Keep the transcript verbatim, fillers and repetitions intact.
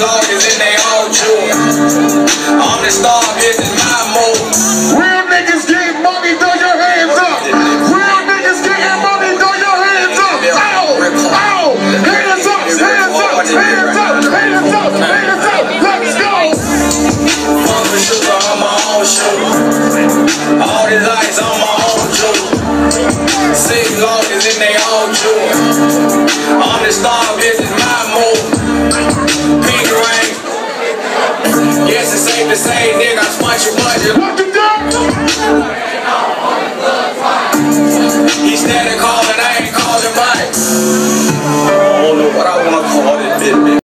lawyers and they all Jews. I'm the star, this is my move. Real niggas getting money, throw your hands up. Real niggas getting money, throw your hands up. Ow! Ow! Hands up! Hands up! Hands up! Hands up! Hands up! Let's go! Fuck with sugar, I'm my own shooter. All these lights, I'm my own jeweler. Six lawyers and they all Jews. I'm the star, this is my move. Pink rain. Yes, it's safe to say, nigga, I spent your budget.